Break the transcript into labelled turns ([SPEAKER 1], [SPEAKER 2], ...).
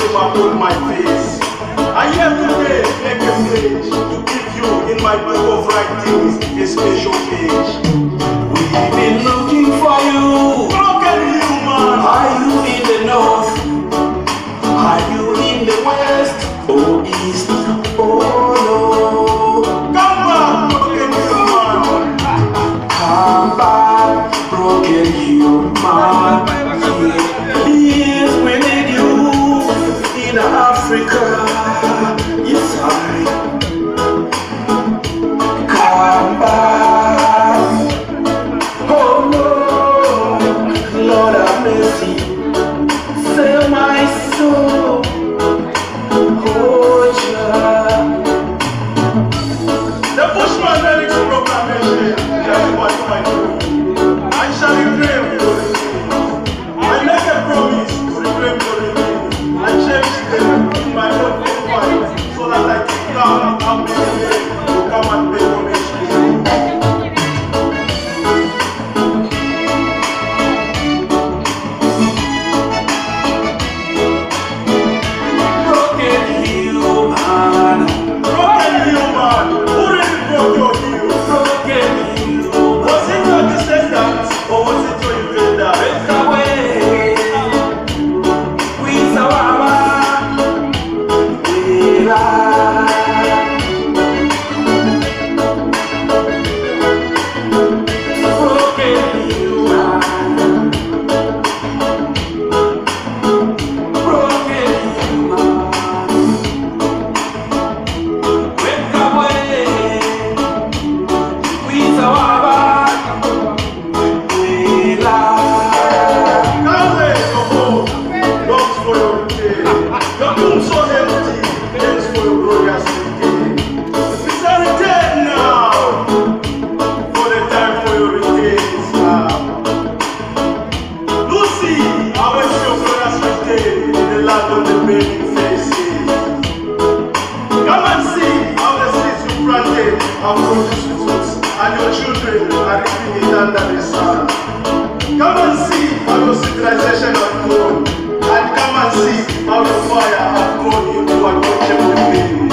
[SPEAKER 1] shame upon my face. I here today make a pledge to give you in my book of writings a special page.
[SPEAKER 2] We've been looking for you.
[SPEAKER 1] Broken human.
[SPEAKER 2] Are you in the north? Are you in the west or east? Oh no.
[SPEAKER 1] Come back, broken human.
[SPEAKER 2] Come back, broken human. Yes, we need you in Africa. Yes, I. Come back. Oh no, Lord have mercy. Save my soul. Oh, Jah.
[SPEAKER 1] The Bushman lyrics proclamation. Just what I do. I shall reclaim your remains. I make a promise to reclaim your remains. I cherish them in my own profile so that I can come and be able to come and pay homage to you.
[SPEAKER 2] Broken human.
[SPEAKER 1] Broken human, who really broke your heel?
[SPEAKER 2] Broken human.
[SPEAKER 1] Was it your descendants or was it your invaders?
[SPEAKER 2] Break away. We sawaba. We lie. Broken human. Broken human. Break away. We sawaba. We lie.
[SPEAKER 1] Calvary, your home, longs for your return. Your tomb so empty, thanks for your glorious return. It's a return now, for the time for your return is now. Lucy, I wait your glorious return in the land of the burning faces. Come and see how the seeds you planted have produced fruits, and your children are reaping it under the sun. Come and see how your civilization has grown, and come and see how your fire has gone into a unquenchable flame.